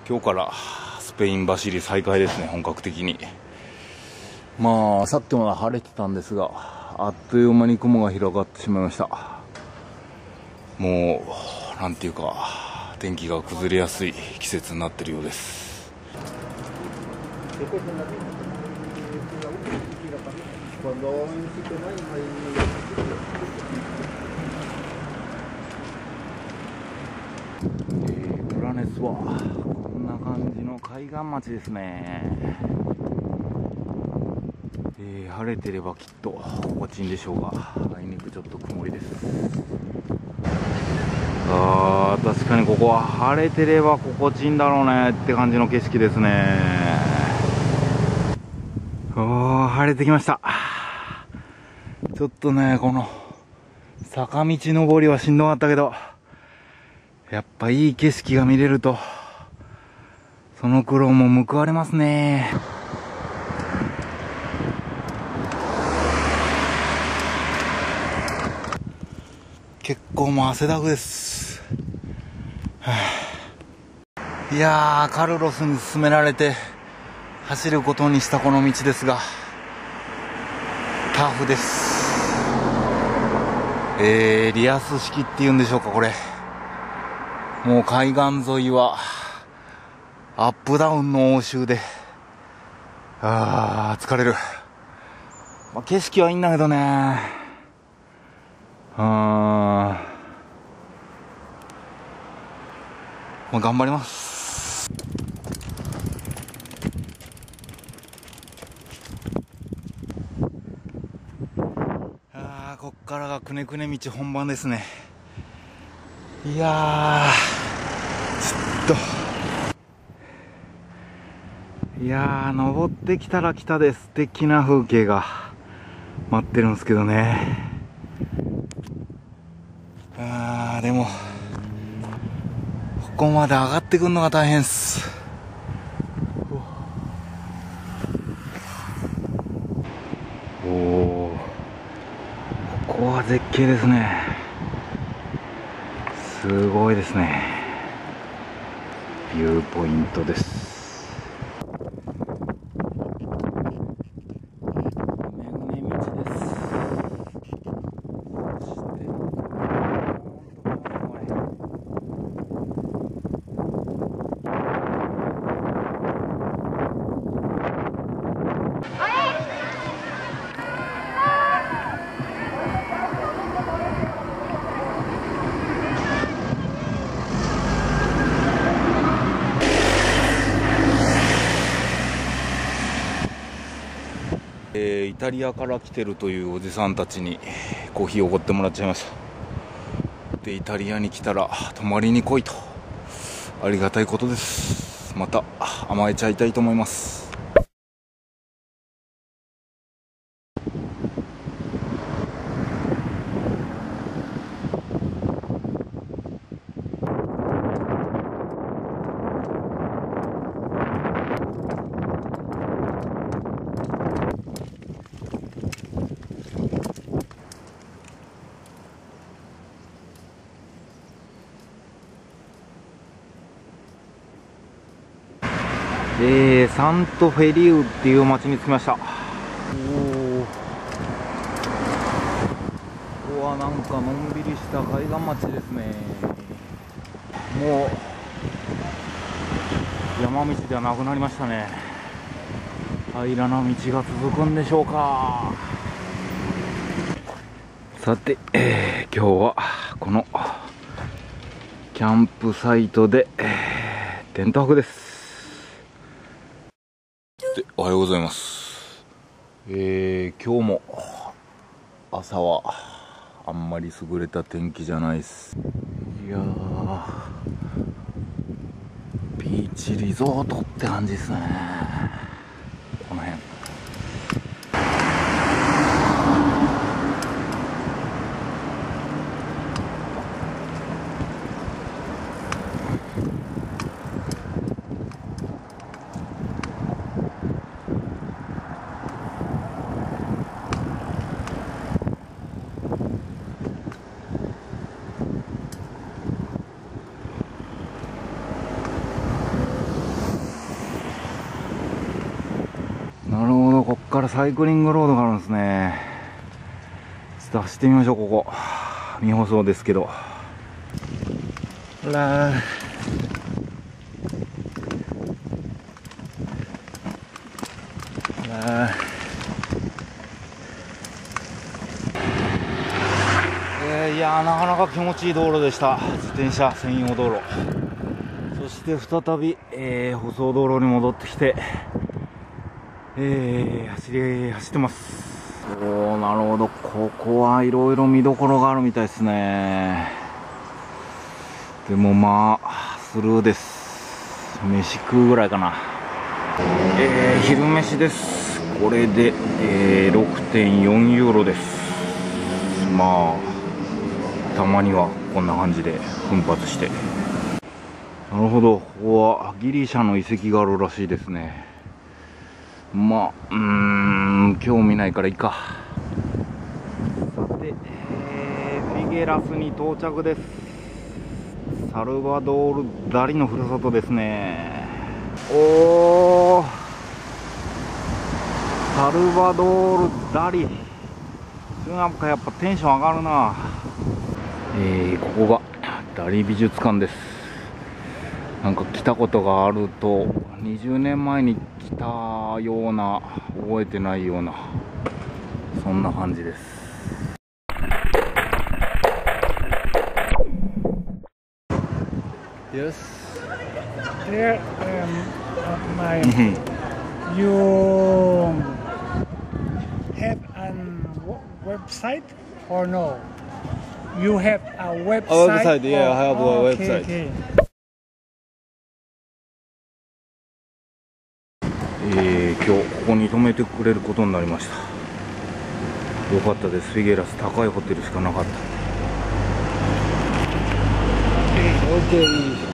今日からスペイン走り再開ですね、本格的に。まあさっきまで晴れてたんですが、あっという間に雲が広がってしまいました。もうなんていうか天気が崩れやすい季節になっているようです。プラネスはこんな感じの海岸町ですね。晴れてればきっと心地いいんでしょうが、あいにくちょっと曇りです。確かにここは晴れてれば心地いいんだろうねって感じの景色ですね。晴れてきました。ちょっとね、この坂道登りはしんどかったけど、やっぱいい景色が見れるとその苦労も報われますね。結構もう汗だくです。いやー、カルロスに勧められて走ることにしたこの道ですが、タフです。リアス式っていうんでしょうか、これ。もう海岸沿いはアップダウンの応酬で、疲れる。まあ、景色はいいんだけどね。まあ、頑張ります。こっからがくねくね道本番ですね。いやー、ちょっと、いやー、登ってきたら来たで素敵な風景が待ってるんですけどね。でもここまで上がってくるのが大変っす。ここは絶景ですね。すごいですね。ビューポイントです。イタリアから来てるというおじさんたちにコーヒーをおごってもらっちゃいました。で、イタリアに来たら泊まりに来いと、ありがたいことです。また甘えちゃいたいと思います。サントフェリウっていう町に着きました。ここはなんかのんびりした海岸町ですね。もう山道ではなくなりましたね。平らな道が続くんでしょうか。さて、今日はこのキャンプサイトで、テント泊です。おはようございます。今日も朝はあんまり優れた天気じゃないです。いやー、ビーチリゾートって感じですね、この辺。 からサイクリングロードがあるんですね。ちょっと走ってみましょう。ここ未舗装ですけど。いやー、なかなか気持ちいい道路でした。自転車専用道路。そして再び、舗装道路に戻ってきて、走ってます。おー、なるほど。ここはいろいろ見どころがあるみたいですね。でもまあスルーです。飯食うぐらいかな。昼飯です。これで、6.4 ユーロです。まあたまにはこんな感じで奮発して。なるほど、ここはギリシャの遺跡があるらしいですね。まあ興味ないからいいか。さて、フィゲラスに到着です。サルバドール・ダリのふるさとですね。おー、サルバドール・ダリ。なんかやっぱテンション上がるな。ここがダリ美術館です。なんか来たことがあると、20年前に来たような、覚えてないような、そんな感じです。Yes. There, you have a website or no? You have a website. A website, yeah, I have a okay, website. Okay. 今日ここに泊めてくれることになりました。よかったです。フィゲラス高いホテルしかなかった。 OK。